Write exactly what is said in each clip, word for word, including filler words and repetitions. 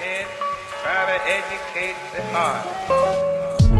head, try to educate the heart.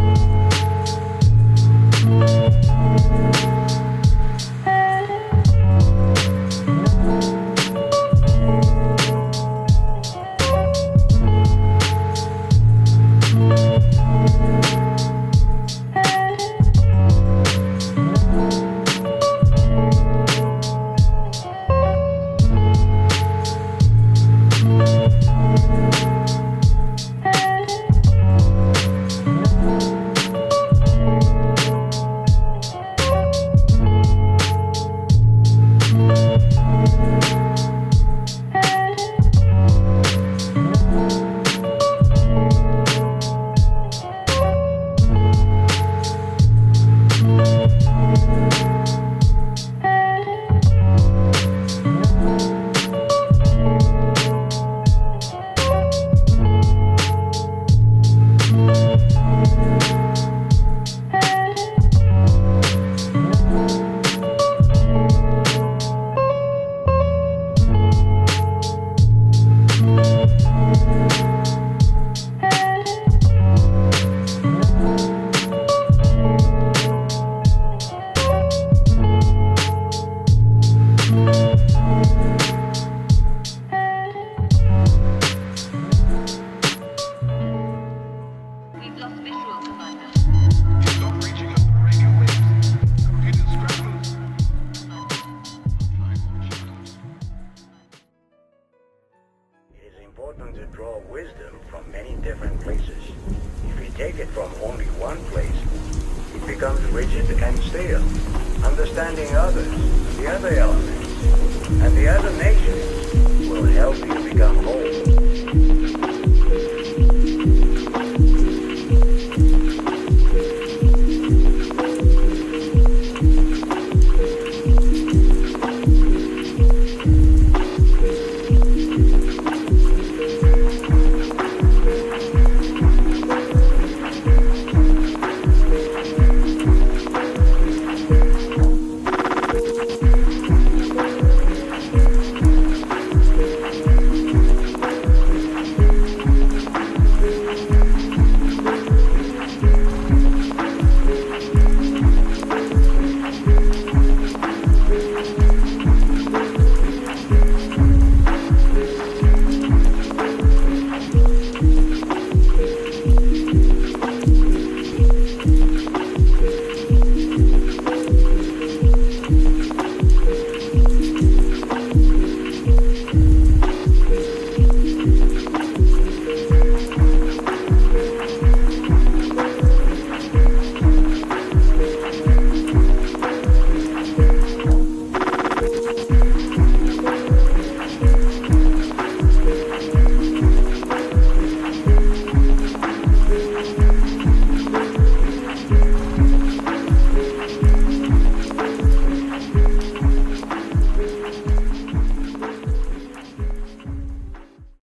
Important to draw wisdom from many different places. If you take it from only one place, it becomes rigid and stale. Understanding others, the other elements, and the other nations will help you become whole.